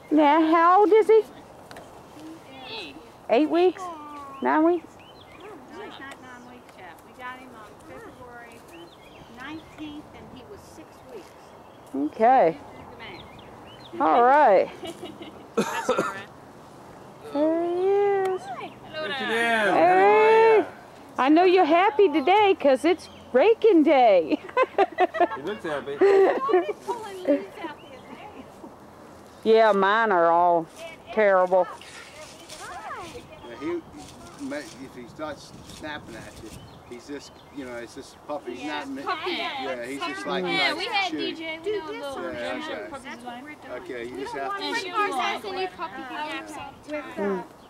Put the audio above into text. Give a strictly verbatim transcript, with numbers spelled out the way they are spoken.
Yeah, how old is he? Eight weeks? Nine weeks? No, he's not nine weeks yet. We got him on February the nineteenth and he was six weeks. Okay. All right. That's all right. There he is. Hello there. Hey. I know you're happy today because it's raking day. He looks happy. Yeah, mine are all terrible. Yeah, he, if he starts snapping at you, he's just, you know, it's just puppy. He's Yeah, not, puppy. yeah, he's just like, Yeah, like we had chewy. D J. We know a little Yeah, German okay. puppies as well. Okay, you just have to. And she was like, any puppy can have some.